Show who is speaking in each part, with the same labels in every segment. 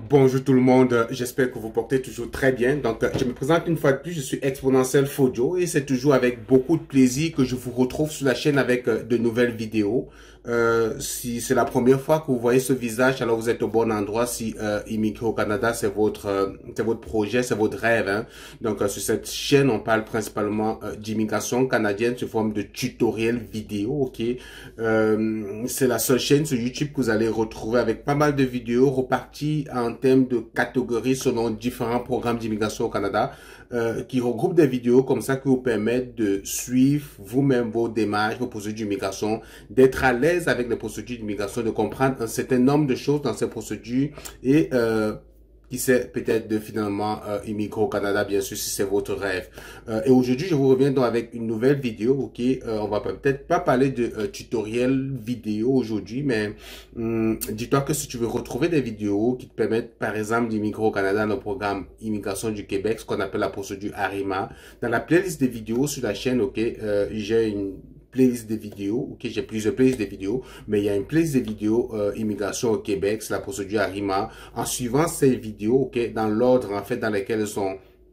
Speaker 1: Bonjour tout le monde, j'espère que vous portez toujours très bien. Je me présente une fois de plus, je suis Exponentiel Fojo et c'est toujours avec beaucoup de plaisir que je vous retrouve sur la chaîne avec de nouvelles vidéos. Si c'est la première fois que vous voyez ce visage, alors vous êtes au bon endroit. Si immigrer au Canada, c'est votre projet, c'est votre rêve. Hein. Sur cette chaîne, on parle principalement d'immigration canadienne sous forme de tutoriels vidéo. Ok, c'est la seule chaîne sur YouTube que vous allez retrouver avec pas mal de vidéos reparties en termes de catégories selon différents programmes d'immigration au Canada, qui regroupent des vidéos comme ça qui vous permettent de suivre vous-même vos démarches, vos procédures d'immigration, d'être à l'aise avec les procédures d'immigration, de comprendre un certain nombre de choses dans ces procédures et qui sait peut-être de finalement immigrer au Canada, bien sûr, si c'est votre rêve. Et aujourd'hui, je vous reviens donc avec une nouvelle vidéo, ok? On va peut-être pas parler de tutoriel vidéo aujourd'hui, mais dis-toi que si tu veux retrouver des vidéos qui te permettent, par exemple, d'immigrer au Canada dans le programme Immigration du Québec, ce qu'on appelle la procédure ARIMA, dans la playlist des vidéos sur la chaîne, ok, j'ai une playlist de vidéos, ok, j'ai plusieurs playlists de vidéos, mais il y a une playlist de vidéos immigration au Québec, c'est la procédure ARIMA. En suivant ces vidéos, ok, dans l'ordre en fait dans lequel elles sont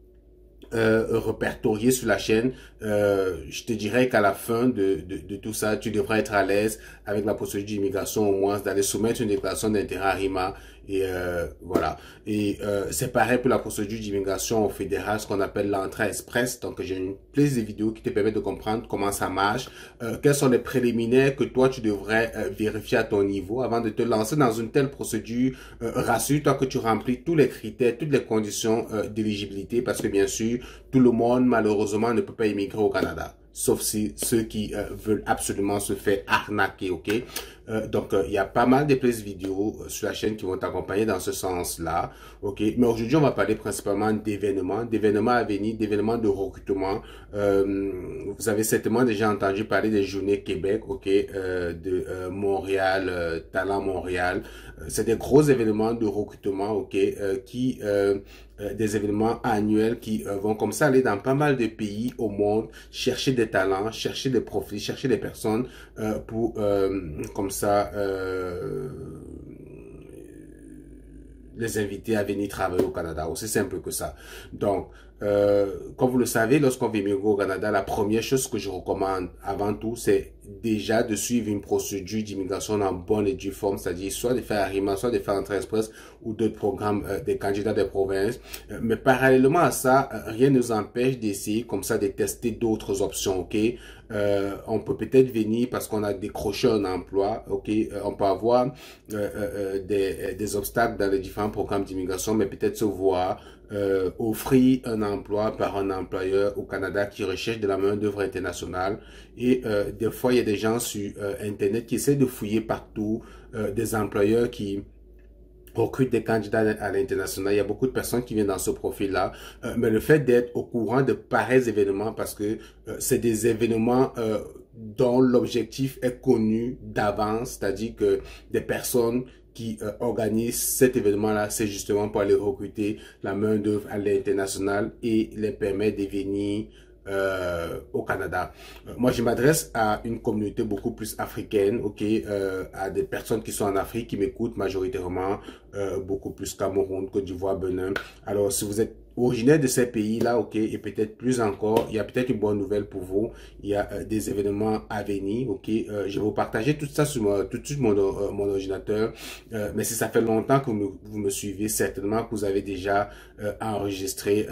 Speaker 1: répertoriées sur la chaîne, je te dirais qu'à la fin de tout ça, tu devrais être à l'aise avec la procédure d'immigration, au moins d'aller soumettre une déclaration d'intérêt ARIMA. Et voilà. Et c'est pareil pour la procédure d'immigration au fédéral, ce qu'on appelle l'entrée express. Donc j'ai une playlist de vidéos qui te permet de comprendre comment ça marche, quels sont les préliminaires que toi tu devrais vérifier à ton niveau avant de te lancer dans une telle procédure. Rassure-toi que tu remplis tous les critères, toutes les conditions d'éligibilité, parce que bien sûr, tout le monde malheureusement ne peut pas immigrer au Canada. Sauf si ceux qui veulent absolument se faire arnaquer, ok? Il y a pas mal de playlists vidéo sur la chaîne qui vont t'accompagner dans ce sens-là, ok? Mais aujourd'hui, on va parler principalement d'événements à venir, d'événements de recrutement. Vous avez certainement déjà entendu parler des Journées Québec, ok? De Montréal, Talent Montréal. C'est des gros événements de recrutement, ok? Des événements annuels qui vont comme ça aller dans pas mal de pays au monde, chercher des talents, chercher des profils, chercher des personnes pour comme ça les inviter à venir travailler au Canada. Aussi simple que ça. Donc, comme vous le savez, lorsqu'on vient immigrer au Canada, la première chose que je recommande avant tout, c'est déjà de suivre une procédure d'immigration en bonne et due forme, c'est-à-dire soit de faire ARIMA, soit de faire Entrée Express ou d'autres programmes des candidats des provinces. Mais parallèlement à ça, rien ne nous empêche d'essayer comme ça de tester d'autres options, ok? On peut peut-être venir parce qu'on a décroché un emploi, ok? On peut avoir des obstacles dans les différents programmes d'immigration, mais peut-être se voir offrir un emploi par un employeur au Canada qui recherche de la main-d'œuvre internationale. Et des fois, il y a des gens sur Internet qui essaient de fouiller partout, des employeurs qui recrutent des candidats à l'international. Il y a beaucoup de personnes qui viennent dans ce profil-là. Mais le fait d'être au courant de pareils événements, parce que c'est des événements dont l'objectif est connu d'avance, c'est-à-dire que des personnes qui organisent cet événement-là, c'est justement pour aller recruter la main-d'œuvre à l'international et les permettre de venir au Canada. Moi, je m'adresse à une communauté beaucoup plus africaine, ok, à des personnes qui sont en Afrique, qui m'écoutent majoritairement, beaucoup plus Cameroun, Côte d'Ivoire, Benin. Alors, si vous êtes originaire de ces pays-là, ok, et peut-être plus encore, il y a peut-être une bonne nouvelle pour vous. Il y a des événements à venir, ok. Je vais vous partager tout ça sur tout de suite mon ordinateur. Mais si ça fait longtemps que vous me suivez, certainement que vous avez déjà enregistré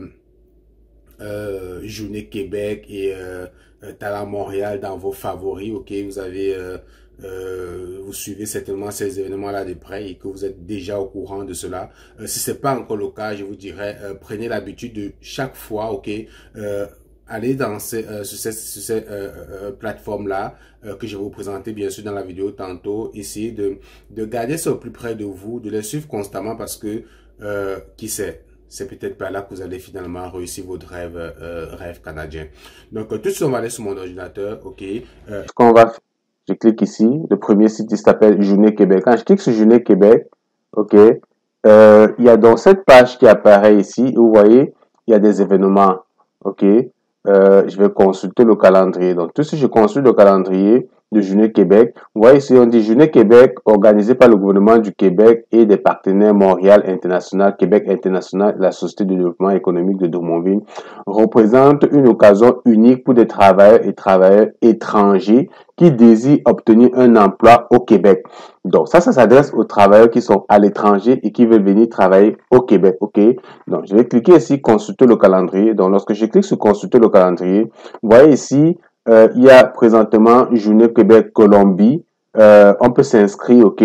Speaker 1: Journée Québec et Talent Montréal dans vos favoris, ok. Vous avez vous suivez certainement ces événements-là de près et que vous êtes déjà au courant de cela. Si c'est pas encore le cas, je vous dirais, prenez l'habitude de chaque fois, ok, aller dans sur ces plateformes-là que je vais vous présenter bien sûr dans la vidéo tantôt. Essayez de garder ça au plus près de vous, de les suivre constamment parce que qui sait, c'est peut-être par là que vous allez finalement réussir votre rêve canadien. Donc, tout de suite, on va aller sur mon ordinateur, ok. Ce qu'on va faire, je clique ici. Le premier site, il s'appelle Journée Québec. Quand je clique sur Journée Québec, ok, il y a donc cette page qui apparaît ici. Vous voyez, il y a des événements, ok. Je vais consulter le calendrier. Donc, tout de suite, je consulte le calendrier.
Speaker 2: de Journée Québec. Vous voyez ici, on dit Journée Québec organisée par le gouvernement du Québec et des partenaires Montréal International, Québec International et la Société de développement économique de Drummondville représente une occasion unique pour des travailleurs et travailleurs étrangers qui désirent obtenir un emploi au Québec. Donc ça s'adresse aux travailleurs qui sont à l'étranger et qui veulent venir travailler au Québec. OK? Donc je vais cliquer ici consulter le calendrier. Donc lorsque je clique sur consulter le calendrier, vous voyez ici il y a présentement Journée Québec Colombie. On peut s'inscrire, OK?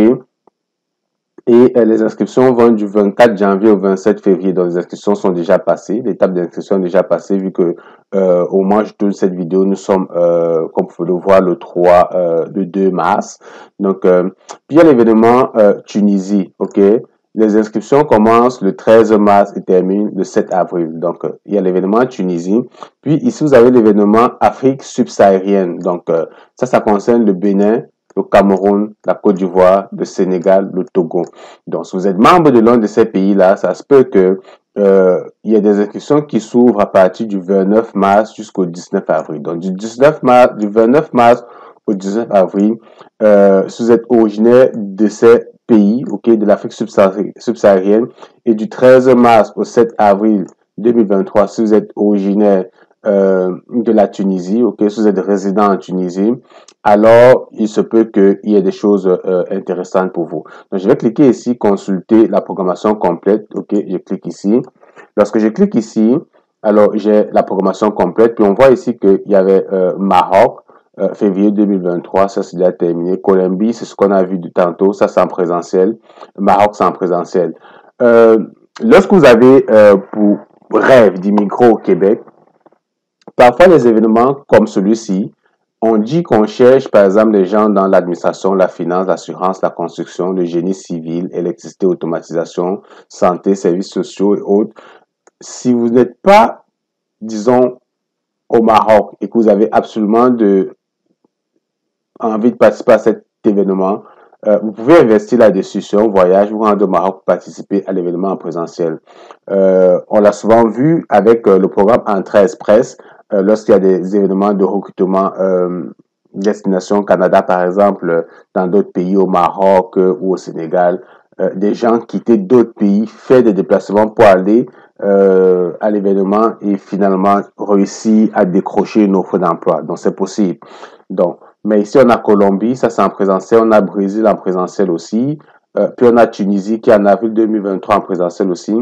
Speaker 2: Et les inscriptions vont du 24 janvier au 27 février. Donc, les inscriptions sont déjà passées. L'étape d'inscription est déjà passée vu que au moment où je tourne cette vidéo, nous sommes, comme vous pouvez le voir, le 2 mars. Donc, puis il y a l'événement Tunisie, OK? Les inscriptions commencent le 13 mars et terminent le 7 avril. Donc, il y a l'événement Tunisie. Puis ici, vous avez l'événement Afrique subsaharienne. Donc, ça concerne le Bénin, le Cameroun, la Côte d'Ivoire, le Sénégal, le Togo. Donc, si vous êtes membre de l'un de ces pays-là, ça se peut que il y a des inscriptions qui s'ouvrent à partir du 29 mars jusqu'au 19 avril. Donc, du 29 mars au 19 avril, si vous êtes originaire de ces pays, ok, de l'Afrique subsaharienne, et du 13 mars au 7 avril 2023, si vous êtes originaire de la Tunisie, ok, si vous êtes résident en Tunisie, alors il se peut qu'il y ait des choses intéressantes pour vous. Donc, je vais cliquer ici, consulter la programmation complète, ok, je clique ici. Lorsque je clique ici, alors j'ai la programmation complète, puis on voit ici qu'il y avait Maroc, février 2023, ça c'est déjà terminé. Colombie, c'est ce qu'on a vu du tantôt, ça c'est en présentiel. Maroc, c'est en présentiel. Lorsque vous avez pour rêve d'immigrer au Québec, parfois les événements comme celui-ci, on dit qu'on cherche par exemple les gens dans l'administration, la finance, l'assurance, la construction, le génie civil, électricité, automatisation, santé, services sociaux et autres. Si vous n'êtes pas, disons, au Maroc et que vous avez absolument envie de participer à cet événement, vous pouvez investir là-dessus sur un voyage, vous rendre au Maroc pour participer à l'événement en présentiel. On l'a souvent vu avec le programme Entrée Express, lorsqu'il y a des événements de recrutement destination Canada, par exemple, dans d'autres pays, au Maroc ou au Sénégal, des gens quittaient d'autres pays, fait des déplacements pour aller à l'événement et finalement réussir à décrocher une offre d'emploi. Donc, c'est possible. Donc, mais ici, on a Colombie, ça c'est en présentiel, on a Brésil en présentiel aussi, puis on a Tunisie qui est en avril 2023 en présentiel aussi.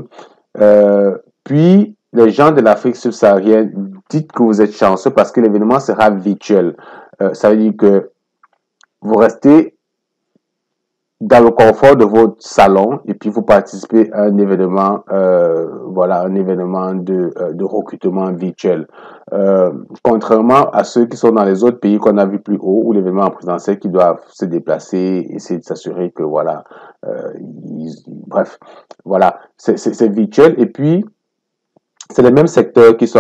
Speaker 2: Puis, les gens de l'Afrique subsaharienne, dites que vous êtes chanceux parce que l'événement sera virtuel. Ça veut dire que vous restez dans le confort de votre salon et puis vous participez à un événement, voilà, un événement de recrutement virtuel. Contrairement à ceux qui sont dans les autres pays qu'on a vu plus haut, où l'événement en présentiel qui doivent se déplacer, essayer de s'assurer que voilà, bref, voilà, c'est virtuel et puis c'est les mêmes secteurs qui sont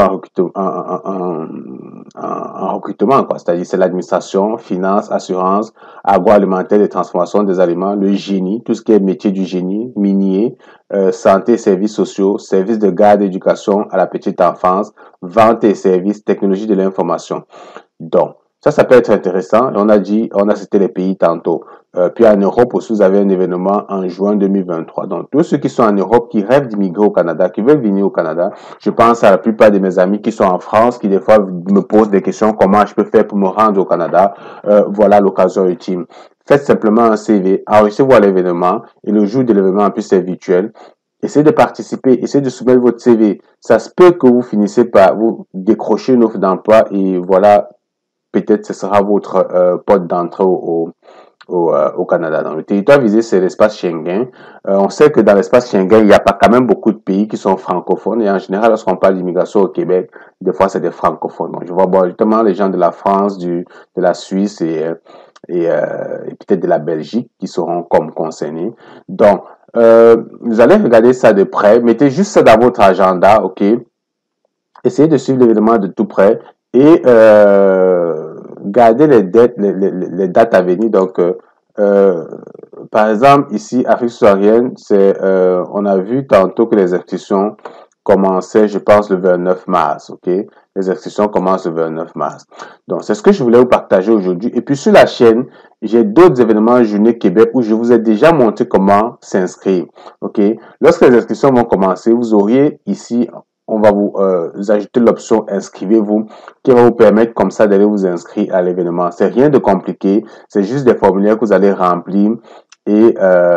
Speaker 2: en recrutement, quoi. C'est-à-dire, c'est l'administration, finance, assurance, agroalimentaire et transformation des aliments, le génie, tout ce qui est métier du génie, minier, santé, services sociaux, services de garde, éducation à la petite enfance, vente et services, technologie de l'information. Donc, ça peut être intéressant. On a cité les pays tantôt. Puis en Europe aussi, vous avez un événement en juin 2023. Donc, tous ceux qui sont en Europe, qui rêvent d'immigrer au Canada, qui veulent venir au Canada, je pense à la plupart de mes amis qui sont en France, qui des fois me posent des questions, comment je peux faire pour me rendre au Canada. Voilà l'occasion ultime. Faites simplement un CV, enregistrez-vous à l'événement, et le jour de l'événement, en plus c'est virtuel. Essayez de participer, essayez de soumettre votre CV. Ça se peut que vous finissez par vous décrocher une offre d'emploi et voilà, peut-être ce sera votre porte d'entrée au Canada. Donc, le territoire visé, c'est l'espace Schengen. On sait que dans l'espace Schengen, il n'y a pas quand même beaucoup de pays qui sont francophones. Et en général, lorsqu'on parle d'immigration au Québec, des fois, c'est des francophones. Donc, je vois bon, justement les gens de la France, de la Suisse et peut-être de la Belgique qui seront comme concernés. Donc, vous allez regarder ça de près. Mettez juste ça dans votre agenda, OK? Essayez de suivre l'événement de tout près et gardez les dates à venir. Donc, par exemple, ici, Afrique subsaharienne, on a vu tantôt que les inscriptions commençaient, je pense, le 29 mars, ok? Les inscriptions commencent le 29 mars. Donc, c'est ce que je voulais vous partager aujourd'hui. Et puis, sur la chaîne, j'ai d'autres événements Journée Québec où je vous ai déjà montré comment s'inscrire. OK? Lorsque les inscriptions vont commencer, vous auriez ici, on va vous ajouter l'option inscrivez-vous qui va vous permettre comme ça d'aller vous inscrire à l'événement. C'est rien de compliqué. C'est juste des formulaires que vous allez remplir et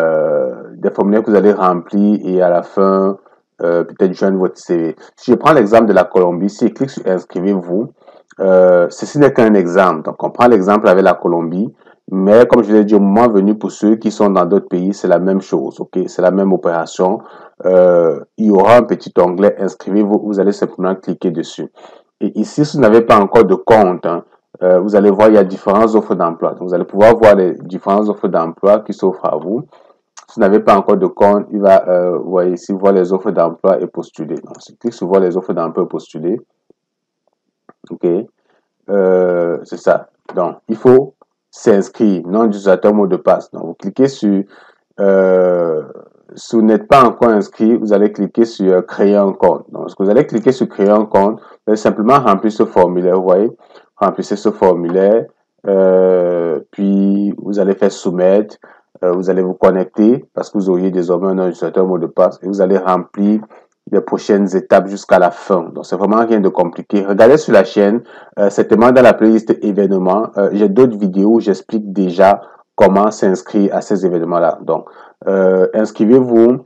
Speaker 2: à la fin, peut-être joindre votre CV. Si je prends l'exemple de la Colombie, si je clique sur inscrivez-vous, ceci n'est qu'un exemple. Donc, on prend l'exemple avec la Colombie, mais comme je l'ai dit, au moment venu, pour ceux qui sont dans d'autres pays, c'est la même chose, ok? C'est la même opération. Il y aura un petit onglet inscrivez-vous, vous allez simplement cliquer dessus. Et ici, si vous n'avez pas encore de compte, hein, vous allez voir, il y a différentes offres d'emploi. Donc, vous allez pouvoir voir les différentes offres d'emploi qui s'offrent à vous. Si vous n'avez pas encore de compte, il va, vous voyez ici, voir les offres d'emploi et postuler. Donc, je clique sur voir les offres d'emploi et postuler. OK. C'est ça. Donc, il faut s'inscrire, nom d'utilisateur, mot de passe. Donc, vous cliquez sur, si vous n'êtes pas encore inscrit, vous allez cliquer sur créer un compte. Donc, lorsque vous allez cliquer sur créer un compte, vous allez simplement remplir ce formulaire, vous voyez. Remplissez ce formulaire, puis vous allez faire soumettre. Vous allez vous connecter parce que vous auriez désormais un utilisateur mot de passe et vous allez remplir les prochaines étapes jusqu'à la fin. Donc, c'est vraiment rien de compliqué. Regardez sur la chaîne, certainement dans la playlist événements, j'ai d'autres vidéos où j'explique déjà comment s'inscrire à ces événements-là. Donc, inscrivez-vous.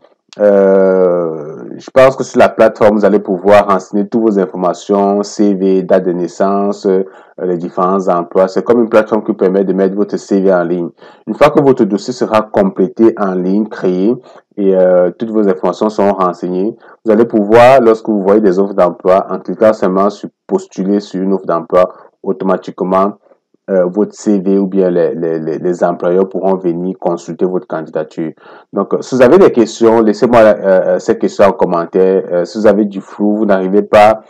Speaker 2: Je pense que sur la plateforme, vous allez pouvoir renseigner toutes vos informations, CV, date de naissance, les différents emplois. C'est comme une plateforme qui permet de mettre votre CV en ligne. Une fois que votre dossier sera complété en ligne, créé, et toutes vos informations seront renseignées, vous allez pouvoir, lorsque vous voyez des offres d'emploi, en cliquant seulement sur postuler sur une offre d'emploi, automatiquement, votre CV ou bien les employeurs pourront venir consulter votre candidature. Donc, si vous avez des questions, laissez-moi ces questions en commentaire. Si vous avez du flou, vous n'arrivez pas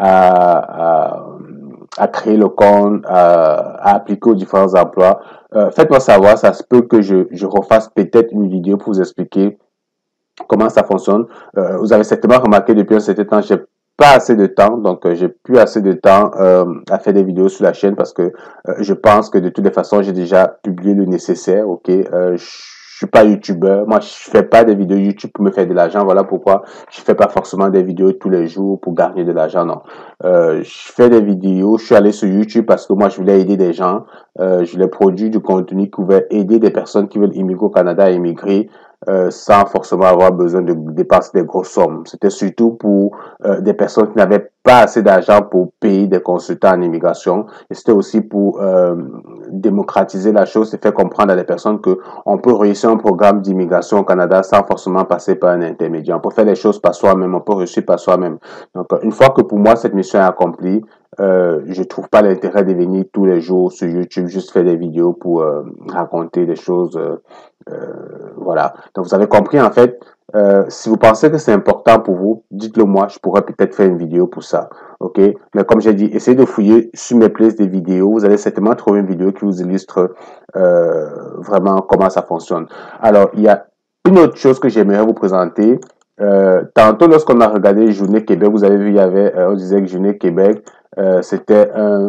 Speaker 2: à créer le compte, à appliquer aux différents emplois, faites-moi savoir. Ça se peut que je refasse peut-être une vidéo pour vous expliquer comment ça fonctionne. Vous avez certainement remarqué depuis un certain temps, j'ai pas assez de temps, donc j'ai plus assez de temps à faire des vidéos sur la chaîne parce que je pense que de toutes les façons, j'ai déjà publié le nécessaire, ok. Je suis pas youtubeur, moi je fais pas des vidéos YouTube pour me faire de l'argent, voilà pourquoi je fais pas forcément des vidéos tous les jours pour gagner de l'argent, non. Je fais des vidéos, je suis allé sur YouTube parce que moi je voulais aider des gens, je voulais produire du contenu qui pouvait aider des personnes qui veulent immigrer au Canada à immigrer sans forcément avoir besoin de dépenser des grosses sommes. C'était surtout pour des personnes qui n'avaient pas assez d'argent pour payer des consultants en immigration. Et c'était aussi pour démocratiser la chose et faire comprendre à des personnes que on peut réussir un programme d'immigration au Canada sans forcément passer par un intermédiaire. On peut faire les choses par soi-même, on peut réussir par soi-même. Donc, une fois que pour moi cette mission est accomplie, je trouve pas l'intérêt de venir tous les jours sur YouTube juste faire des vidéos pour raconter des choses. Voilà. Donc, vous avez compris, en fait, si vous pensez que c'est important pour vous, dites-le moi, je pourrais peut-être faire une vidéo pour ça. OK? Mais comme j'ai dit, essayez de fouiller sur mes playlists des vidéos. Vous allez certainement trouver une vidéo qui vous illustre vraiment comment ça fonctionne. Alors, il y a une autre chose que j'aimerais vous présenter. Tantôt, lorsqu'on a regardé Journée Québec, vous avez vu, il y avait, on disait que Journée Québec, c'était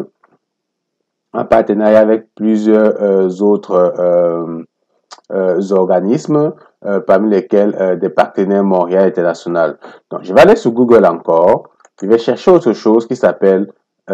Speaker 2: un partenariat avec plusieurs autres organismes, parmi lesquels des partenaires Montréal International. Donc, je vais aller sur Google encore. Je vais chercher autre chose qui s'appelle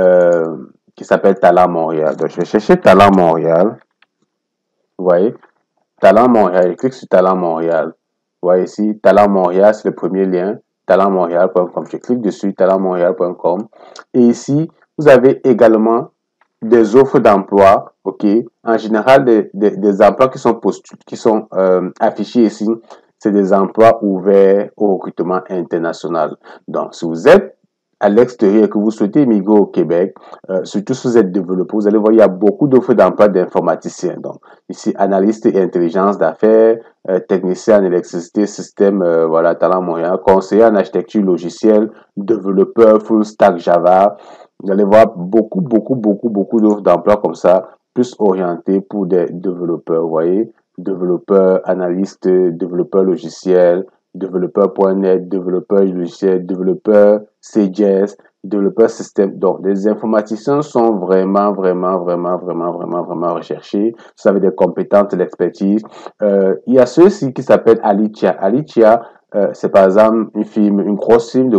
Speaker 2: Talent Montréal. Donc, je vais chercher Talent Montréal. Vous voyez, Talent Montréal. Je clique sur Talent Montréal. Vous voyez ici, Talent Montréal, c'est le premier lien. talentmontréal.com. Je clique dessus, talentmontréal.com. Et ici, vous avez également des offres d'emploi, ok. En général, des emplois qui sont affichés ici, c'est des emplois ouverts au recrutement international. Donc, si vous êtes à l'extérieur et que vous souhaitez immigrer au Québec, surtout si vous êtes développeur, vous allez voir, il y a beaucoup d'offres d'emploi d'informaticiens. Donc, ici, analyste et intelligence d'affaires, technicien en électricité, système, voilà, Talent Montréal, conseiller en architecture logicielle, développeur full stack Java. Vous allez voir beaucoup d'offres d'emploi comme ça, plus orientées pour des développeurs, vous voyez, développeurs, analystes, développeurs logiciels, développeur.net, développeur logiciel, développeur CJS, développeur système. Donc, les informaticiens sont vraiment recherchés. Vous avez des compétences, de l'expertise. Il y a ceux-ci qui s'appellent Alicia. Alicia, c'est par exemple une grosse firme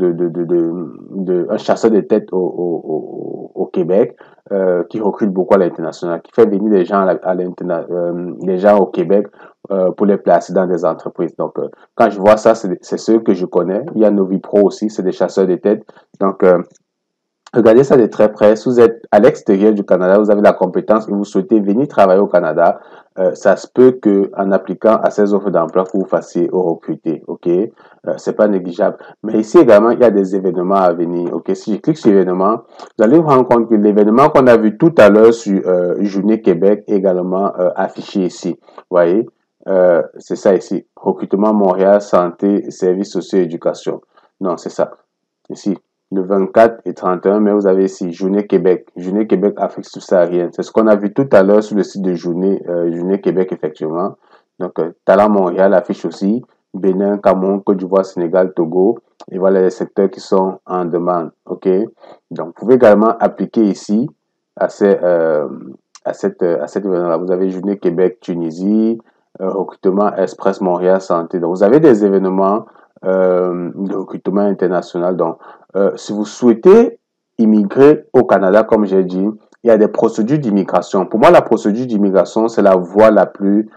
Speaker 2: un chasseur de tête au Québec, qui recrute beaucoup à l'international, qui fait venir les gens les gens au Québec pour les placer dans des entreprises. Donc, quand je vois ça, c'est ceux que je connais. Il y a Novipro aussi, c'est des chasseurs de tête. Donc, regardez ça de très près. Si vous êtes à l'extérieur du Canada, vous avez la compétence et vous souhaitez venir travailler au Canada, ça se peut que en appliquant à ces offres d'emploi que vous fassiez au recruter, ok? C'est pas négligeable. Mais ici également, il y a des événements à venir, ok? Si je clique sur événements, vous allez vous rendre compte que l'événement qu'on a vu tout à l'heure sur Journée Québec est également affiché ici. Vous voyez? C'est ça ici. Recrutement Montréal, santé, services sociaux, éducation. Non, c'est ça. Ici, le 24 et 31 mai, vous avez ici Journée Québec. Journée Québec Afrique subsaharienne. C'est ce qu'on a vu tout à l'heure sur le site de Journée Québec, effectivement. Donc, Talent Montréal affiche aussi Bénin, Cameroun, Côte d'Ivoire, Sénégal, Togo. Et voilà les secteurs qui sont en demande. OK? Donc, vous pouvez également appliquer ici à cet événement-là. Vous avez Journée Québec, Tunisie, recrutement Express Montréal Santé. Donc, vous avez des événements de recrutement international. Donc, si vous souhaitez immigrer au Canada, comme j'ai dit, il y a des procédures d'immigration. Pour moi, la procédure d'immigration, c'est la voie la plus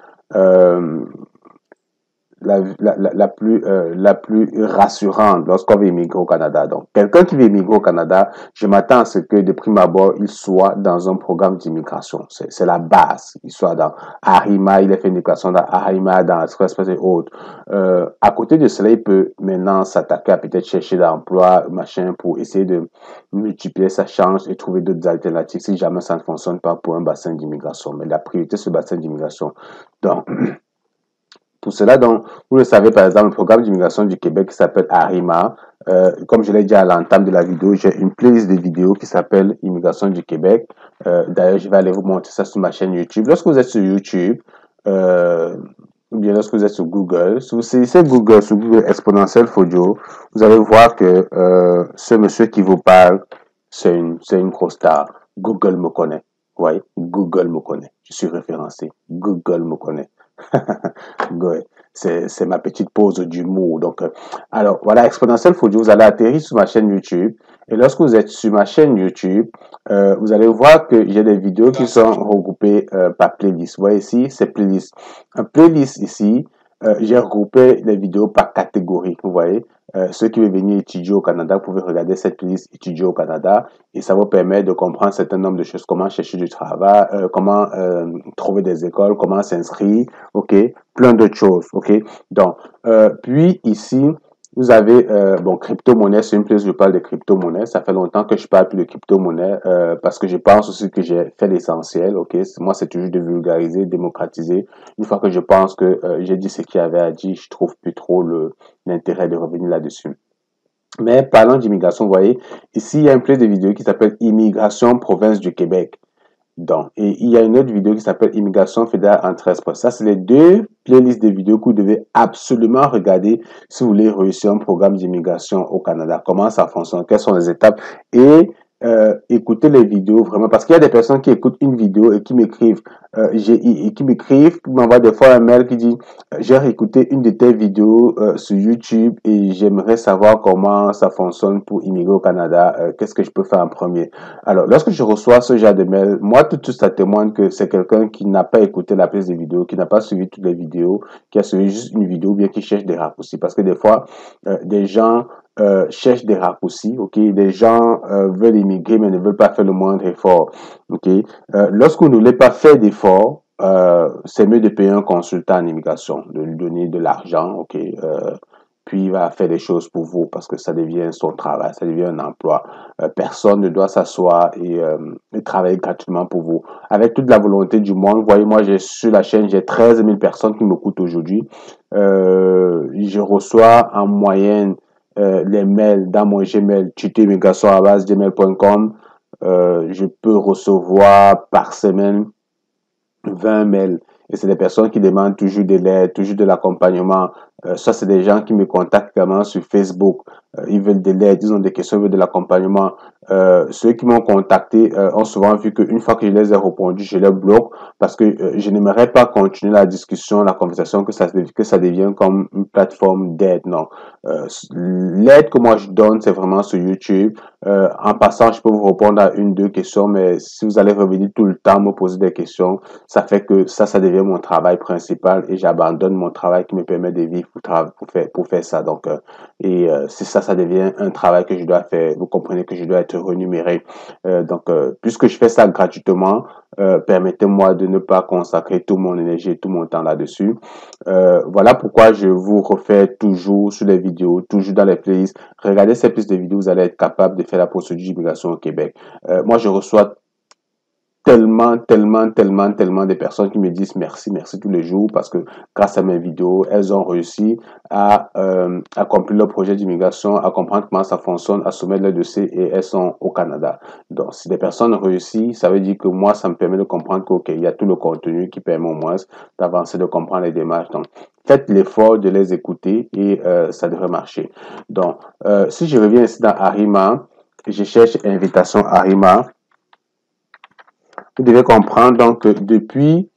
Speaker 2: la plus rassurante lorsqu'on veut immigrer au Canada. Donc, quelqu'un qui veut immigrer au Canada, je m'attends à ce que de prime abord, il soit dans un programme d'immigration. C'est la base. Il soit dans ARIMA, il a fait une immigration dans ARIMA, dans Express et autres. À côté de cela, il peut maintenant s'attaquer à peut-être chercher d'emploi, machin, pour essayer de multiplier sa chance et trouver d'autres alternatives si jamais ça ne fonctionne pas pour un bassin d'immigration. Mais la priorité, c'est le bassin d'immigration. Donc, pour cela, donc, vous le savez, par exemple, le programme d'immigration du Québec qui s'appelle ARIMA, comme je l'ai dit à l'entame de la vidéo, j'ai une playlist de vidéos qui s'appelle Immigration du Québec. D'ailleurs, je vais aller vous montrer ça sur ma chaîne YouTube. Lorsque vous êtes sur YouTube, ou bien lorsque vous êtes sur Google, si vous saisissez Google, sur Google Exponentiel Fodio, vous allez voir que ce monsieur qui vous parle, c'est une grosse star. Google me connaît. Vous voyez, Google me connaît. Je suis référencé. Google me connaît. C'est ma petite pause d'humour. Donc, alors, voilà, Exponentiel Fodio, vous allez atterrir sur ma chaîne YouTube. Et lorsque vous êtes sur ma chaîne YouTube, vous allez voir que j'ai des vidéos qui sont regroupées par playlist. Vous voyez ici, c'est playlist. Un playlist ici, j'ai regroupé les vidéos par catégorie. Vous voyez, ceux qui veulent venir étudier au Canada, vous pouvez regarder cette playlist étudier au Canada et ça vous permet de comprendre un certain nombre de choses, comment chercher du travail, comment trouver des écoles, comment s'inscrire, ok, plein d'autres choses, ok. Donc, puis ici, vous avez, bon, crypto-monnaie, c'est une place où je parle de crypto-monnaie. Ça fait longtemps que je parle plus de crypto-monnaie parce que je pense aussi que j'ai fait l'essentiel, ok. Moi, c'est toujours de vulgariser, démocratiser. Une fois que je pense que j'ai dit ce qu'il y avait à dire, je trouve plus trop l'intérêt de revenir là-dessus. Mais parlant d'immigration, vous voyez, ici, il y a un playlist de vidéos qui s'appelle Immigration province du Québec. Donc, et il y a une autre vidéo qui s'appelle Immigration fédérale en 13 postes. Ça, c'est les deux playlists de vidéos que vous devez absolument regarder si vous voulez réussir un programme d'immigration au Canada. Comment ça fonctionne, quelles sont les étapes et écouter les vidéos vraiment parce qu'il y a des personnes qui écoutent une vidéo et qui m'écrivent qui m'envoient des fois un mail qui dit j'ai réécouté une de tes vidéos sur YouTube et j'aimerais savoir comment ça fonctionne pour immigrer au Canada, qu'est-ce que je peux faire en premier. Alors lorsque je reçois ce genre de mail, moi tout de suite ça témoigne que c'est quelqu'un qui n'a pas écouté la pièce des vidéos, qui n'a pas suivi toutes les vidéos, qui a suivi juste une vidéo ou bien qui cherche des raccourcis parce que des fois des gens cherchent des raccourcis, ok. Les gens veulent immigrer mais ne veulent pas faire le moindre effort, ok. Lorsque vous ne voulez pas faire d'effort, c'est mieux de payer un consultant en immigration, de lui donner de l'argent, ok. Puis il va faire des choses pour vous parce que ça devient son travail, ça devient un emploi. Personne ne doit s'asseoir et travailler gratuitement pour vous. Avec toute la volonté du monde, vous voyez, moi j'ai sur la chaîne, j'ai 13 000 personnes qui m'écoutent aujourd'hui. Je reçois en moyenne les mails dans mon Gmail, tutoimmigration@gmail.com. Je peux recevoir par semaine 20 mails. Et c'est des personnes qui demandent toujours de l'aide, toujours de l'accompagnement Ça, c'est des gens qui me contactent également sur Facebook. Ils veulent de l'aide, ils ont des questions, ils veulent de l'accompagnement. Ceux qui m'ont contacté ont souvent vu qu'une fois que je les ai répondu, je les bloque parce que je n'aimerais pas continuer la discussion, la conversation, que ça devienne comme une plateforme d'aide. Non. L'aide que moi je donne, c'est vraiment sur YouTube. En passant, je peux vous répondre à une, deux questions, mais si vous allez revenir tout le temps me poser des questions, ça fait que ça devient mon travail principal et j'abandonne mon travail qui me permet de vivre pour faire ça. Donc, c'est ça, ça devient un travail que je dois faire. Vous comprenez que je dois être rémunéré. Puisque je fais ça gratuitement, permettez-moi de ne pas consacrer toute mon énergie et tout mon temps là-dessus. Voilà pourquoi je vous refais toujours sur les vidéos, toujours dans les playlists. Regardez ces pistes de vidéos, vous allez être capable de faire la procédure d'immigration au Québec. Moi, je reçois tellement de personnes qui me disent merci tous les jours parce que grâce à mes vidéos, elles ont réussi à accomplir leur projet d'immigration, à comprendre comment ça fonctionne, à soumettre leur dossier et elles sont au Canada. Donc, si des personnes réussissent, ça veut dire que moi, ça me permet de comprendre qu'il y a tout le contenu qui permet au moins d'avancer, de comprendre les démarches. Donc, faites l'effort de les écouter et ça devrait marcher. Donc, si je reviens ici dans Arima, je cherche invitation Arima. Vous devez comprendre donc que depuis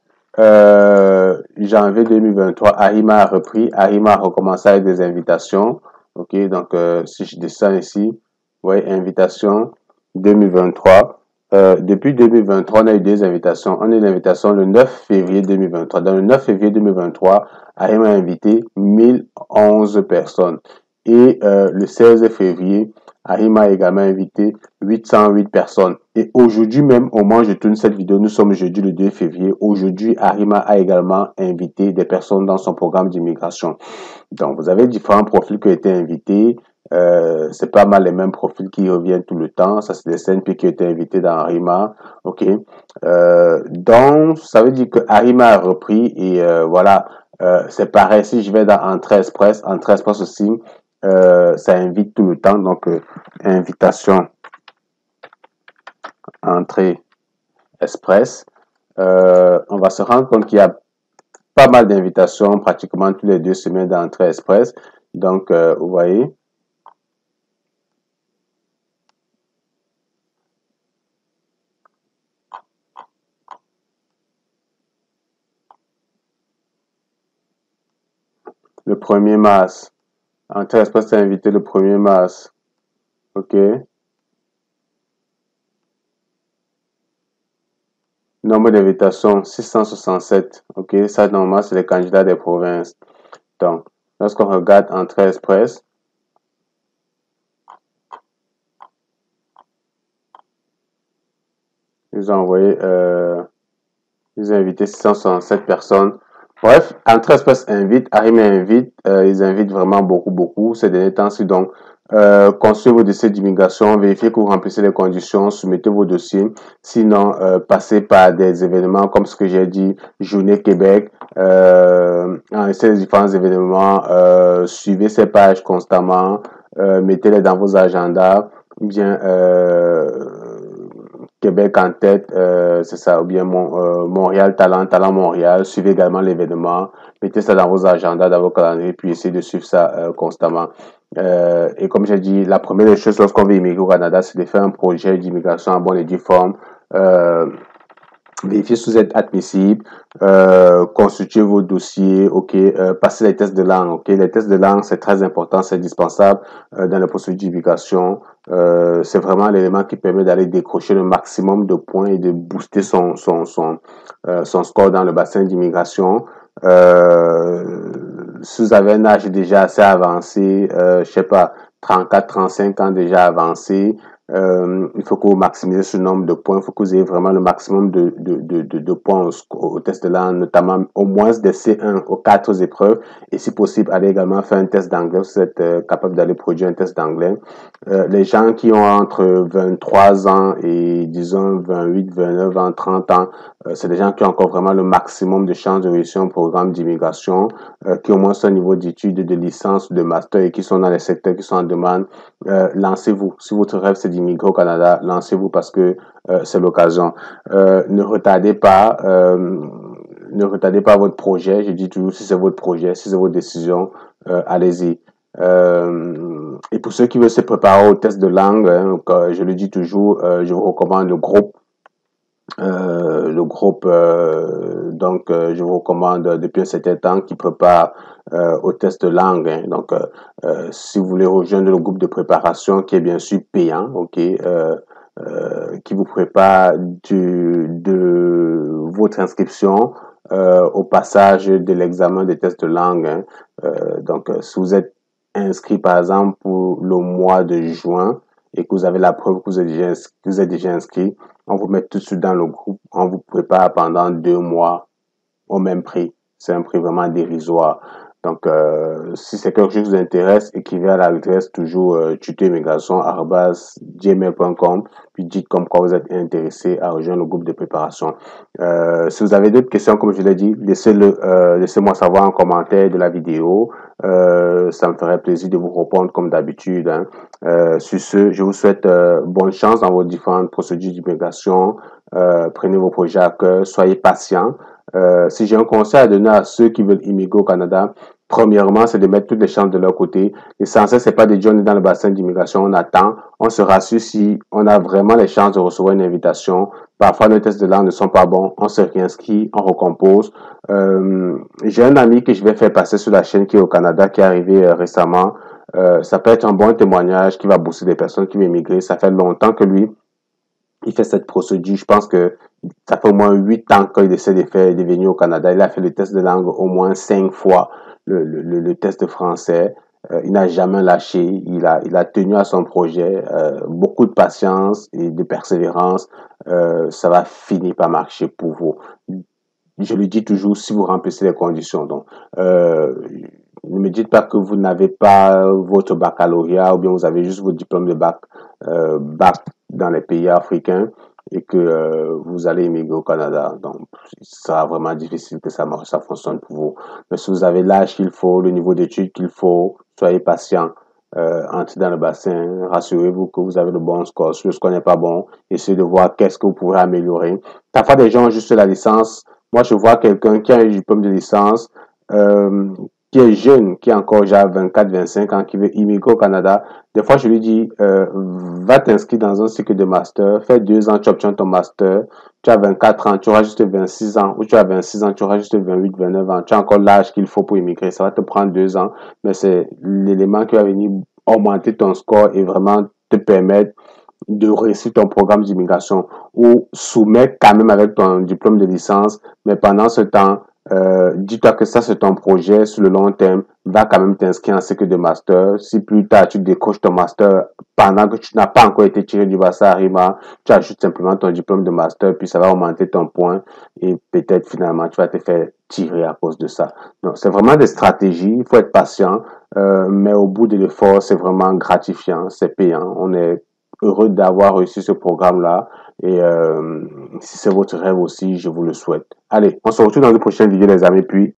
Speaker 2: janvier 2023, Arima a repris, Arima a recommencé avec des invitations. Ok, donc si je descends ici, vous voyez, invitation 2023. Depuis 2023, on a eu des invitations. On a eu une invitation le 9 février 2023. Dans le 9 février 2023, Arima a invité 1011 personnes. Et le 16 février, Arima a également invité 808 personnes. Et aujourd'hui même, au moment où je tourne cette vidéo, nous sommes jeudi le 2 février. Aujourd'hui, Arima a également invité des personnes dans son programme d'immigration. Donc, vous avez différents profils qui ont été invités. C'est pas mal les mêmes profils qui reviennent tout le temps. Ça, c'est des CNP qui ont été invités dans Arima. OK. Donc, ça veut dire que Arima a repris et voilà. C'est pareil. Si je vais dans Entrée Express aussi, ça invite tout le temps. Donc, invitation Entrée Express. On va se rendre compte qu'il y a pas mal d'invitations pratiquement tous les 2 semaines d'Entrée Express. Donc, vous voyez. Le 1er mars. Entrée Express est invité le 1er mars. OK. Nombre d'invitations, 667. OK. Ça, normalement, c'est les candidats des provinces. Donc, lorsqu'on regarde Entrée Express, ils ont envoyé, ils ont invité 667 personnes. Bref, Entrée Express invite, Arima invite, ils invitent vraiment beaucoup ces derniers temps-ci. Donc, construisez vos dossiers d'immigration, vérifiez que vous remplissez les conditions, soumettez vos dossiers. Sinon, passez par des événements comme ce que j'ai dit, Journée Québec, ces différents événements, suivez ces pages constamment, mettez-les dans vos agendas, ou bien Québec en tête, c'est ça, ou bien Montréal Talent Montréal, suivez également l'événement, mettez ça dans vos agendas, dans vos calendriers, puis essayez de suivre ça constamment. Et comme j'ai dit, la première des choses lorsqu'on veut immigrer au Canada, c'est de faire un projet d'immigration en bonne et due forme. Vérifiez si vous êtes admissible, consultez vos dossiers, ok, passez les tests de langue, ok, les tests de langue c'est très important, c'est indispensable dans le processus d'immigration. C'est vraiment l'élément qui permet d'aller décrocher le maximum de points et de booster son score dans le bassin d'immigration. Si vous avez un âge déjà assez avancé, je sais pas, 34, 35 ans déjà avancé, il faut que vous maximisez ce nombre de points. Il faut que vous ayez vraiment le maximum de points au test de langue, notamment au moins des C1 aux 4 épreuves. Et si possible, allez également faire un test d'anglais si vous êtes capable d'aller produire un test d'anglais. Les gens qui ont entre 23 ans et disons 28, 29 ans, 30 ans, c'est des gens qui ont encore vraiment le maximum de chances de réussir un programme d'immigration, qui ont au moins un niveau d'études, de licence, de master et qui sont dans les secteurs qui sont en demande. Lancez-vous. Si votre rêve c'est d'immigrer au Canada, lancez-vous parce que c'est l'occasion. Ne retardez pas. ne retardez pas votre projet. Je dis toujours, si c'est votre projet, si c'est votre décision, allez-y. Et pour ceux qui veulent se préparer au test de langue, hein, je le dis toujours, je vous recommande le groupe. Je vous recommande depuis un certain temps qui prépare au test de langue. Hein. Donc, si vous voulez rejoindre le groupe de préparation qui est bien sûr payant, ok, qui vous prépare de votre inscription au passage de l'examen de test de langue. Hein. Si vous êtes inscrit par exemple pour le mois de juin et que vous avez la preuve que vous êtes déjà inscrit, on vous met tout de suite dans le groupe, on vous prépare pendant 2 mois au même prix. C'est un prix vraiment dérisoire. Donc, si c'est quelque chose qui vous intéresse, écrivez à l'adresse toujours tutoimmigration@gmail.com, puis dites comme quoi vous êtes intéressé à rejoindre le groupe de préparation. Si vous avez d'autres questions, comme je l'ai dit, laissez-moi savoir en commentaire de la vidéo. Ça me ferait plaisir de vous répondre comme d'habitude. Hein. Sur ce, je vous souhaite bonne chance dans vos différentes procédures d'immigration. Prenez vos projets à cœur, soyez patients. Si j'ai un conseil à donner à ceux qui veulent immigrer au Canada, premièrement, c'est de mettre toutes les chances de leur côté. L'essentiel, c'est pas de dire on est dans le bassin d'immigration, on attend, on se rassure si on a vraiment les chances de recevoir une invitation. Parfois, nos tests de langue ne sont pas bons, on se réinscrit, on recompose. J'ai un ami que je vais faire passer sur la chaîne qui est au Canada, qui est arrivé récemment. Ça peut être un bon témoignage qui va booster des personnes qui veulent immigrer. Ça fait longtemps que lui, il fait cette procédure. Je pense que ça fait au moins 8 ans qu'il essaie de venir au Canada. Il a fait le test de langue au moins 5 fois, le test de français. Il n'a jamais lâché. Il a tenu à son projet. Beaucoup de patience et de persévérance. Ça va finir par marcher pour vous. Je le dis toujours, si vous remplissez les conditions. Donc, ne me dites pas que vous n'avez pas votre baccalauréat ou bien vous avez juste votre diplôme de bac dans les pays africains et que vous allez immigrer au Canada. Donc, ça sera vraiment difficile que ça marche, ça fonctionne pour vous. Mais si vous avez l'âge qu'il faut, le niveau d'études qu'il faut, soyez patient. Entrez dans le bassin, rassurez-vous que vous avez le bon score. Si le score n'est pas bon, essayez de voir qu'est-ce que vous pourrez améliorer. Parfois, des gens ont juste la licence. Moi, je vois quelqu'un qui a un diplôme de licence, qui est jeune, qui a encore déjà 24, 25 ans, qui veut immigrer au Canada. Des fois, je lui dis, va t'inscrire dans un cycle de master, fais 2 ans, tu obtiens ton master, tu as 24 ans, tu auras juste 26 ans, ou tu as 26 ans, tu auras juste 28, 29 ans, tu as encore l'âge qu'il faut pour immigrer, ça va te prendre 2 ans, mais c'est l'élément qui va venir augmenter ton score et vraiment te permettre de réussir ton programme d'immigration ou soumettre quand même avec ton diplôme de licence, mais pendant ce temps, dis-toi que ça c'est ton projet sur le long terme, va quand même t'inscrire en cycle de master. Si plus tard tu décroches ton master pendant que tu n'as pas encore été tiré du bassin Arima, tu ajoutes simplement ton diplôme de master, puis ça va augmenter ton point et peut-être finalement tu vas te faire tirer à cause de ça. Donc c'est vraiment des stratégies, il faut être patient, mais au bout de l'effort c'est vraiment gratifiant, c'est payant, on est heureux d'avoir réussi ce programme-là. Et si c'est votre rêve aussi, je vous le souhaite. Allez, on se retrouve dans une prochaine vidéo, les amis. Puis,